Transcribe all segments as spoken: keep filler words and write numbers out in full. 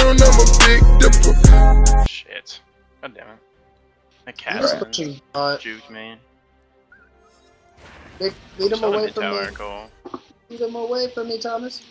and I'm a big dipper. Shit. God damn it. That cat He's pushing bot. juke man. Lead lead him away from tower, me. cool. Lead him away from me, Thomas.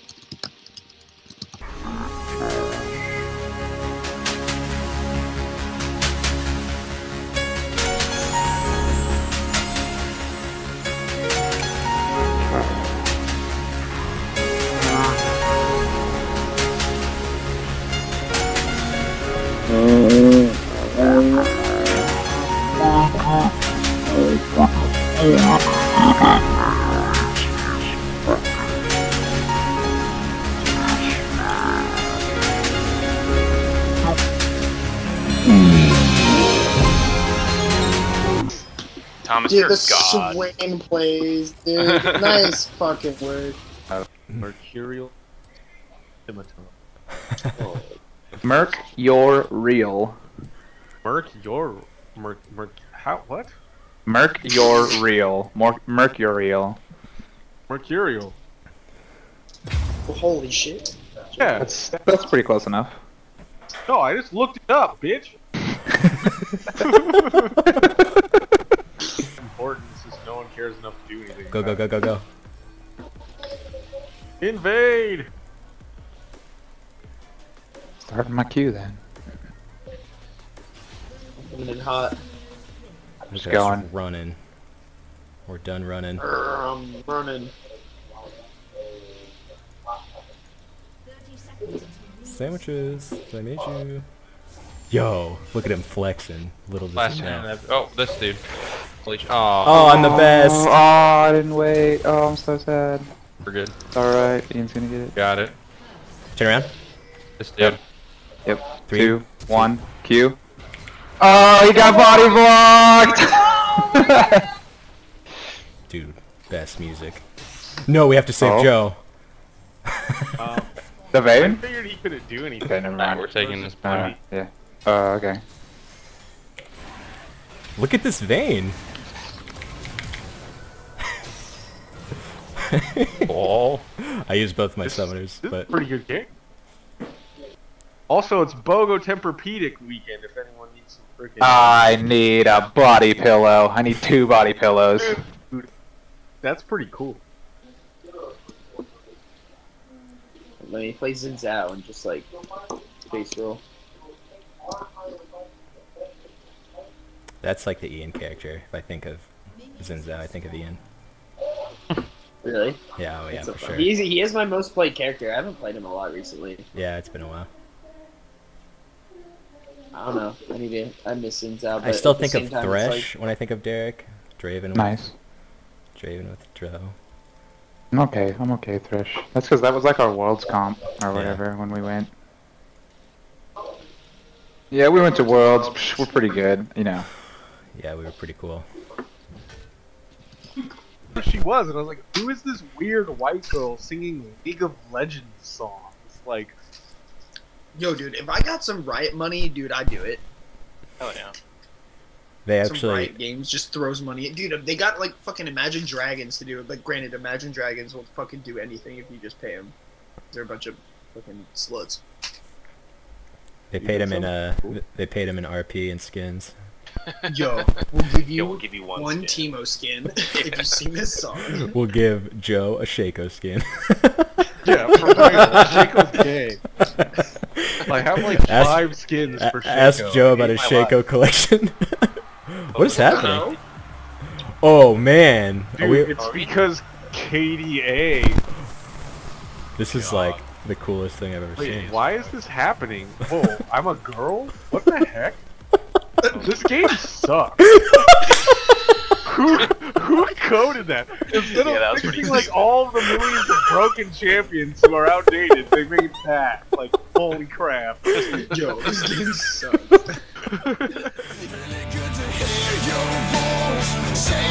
Thomas, Dude, you're the god. Swain plays, dude. Nice fucking word. Uh, Mercurial Scimitar. Oh. Merc, you're real. Merc, your Merc, Merc, how, what? Merc, you're real. More mercurial. Mercurial. Oh, holy shit. Yeah. That's that's pretty close enough. No, I just looked it up, bitch. Important since no one cares enough to do anything. Go, go, go, go, go. Invade! Starting my queue then. Coming in hot. I'm just Just going. running. We're done running. Urgh, I'm running. Sandwiches. I made you. Yo, look at him flexing. Little does Last he know. hand. Oh, this dude. Holy sh- Oh, Oh, I'm the best. Oh, I didn't wait. Oh, I'm so sad. we're good. It's alright. Ian's gonna get it. Got it. Turn around. This dude. Yep. Three, Two, one, Q. Oh, he got body blocked! Dude, best music. No, we have to save Oh. Joe. Um, The I vein? figured he couldn't do anything. Okay, never Nah, mind. we're taking this Uh, point. yeah. Uh, okay. Look at this vein. Ball. I used both my This, summoners, this is but a pretty good game. Also, it's Bogo Tempur-Pedic weekend if anyone needs some freaking. I need a body pillow. I need two body pillows. Dude, that's pretty cool. Let me play Xin Zhao and just like face roll. that's like the Ian character. If I think of Xin Zhao, I think of Ian. Really? Yeah, oh yeah, That's so for fun. sure. He's, he is my most played character. I haven't played him a lot recently. Yeah, it's been a while. I don't know. I need to. I miss Xin Zhao. I but still at the think same of time, it's Thresh like- when I think of Derek. Draven with, Nice. Draven with Dro. I'm okay. I'm okay, Thresh. That's because that was like our Worlds comp or Yeah. whatever when we went. Yeah, we went to Worlds. Psh, we're pretty good, you know. Yeah, we were pretty cool. She was, and I was like, who is this weird white girl singing League of Legends songs? Like, Yo, dude, if I got some Riot money, dude, I'd do it. Hell yeah. They Some actually, Riot Games just throws money. Dude, they got like fucking Imagine Dragons to do it. Like, granted, Imagine Dragons will fucking do anything if you just pay them. They're a bunch of fucking sluts. they paid him in uh, they paid him in R P and skins. Yo, we'll give you Yo, we'll give you one. one skin. Teemo skin if you sing this song. We'll give Joe a Shaco skin. yeah, for real, Shaco's gay. Like, I have like Ask- five skins for A- Shaco. Ask Joe about his My Shaco collection. What is happening? No? Oh man, Are Dude, we- it's because K D A. this is like the coolest thing I've ever Wait, seen. why is this happening? Whoa, I'm a girl? What the heck? This game sucks. who who coded that? Instead Yeah, that of was pretty fixing like all of the millions of broken champions who are outdated, they made that. Like, holy crap. Yo, this game sucks. Really good to hear your voice. Say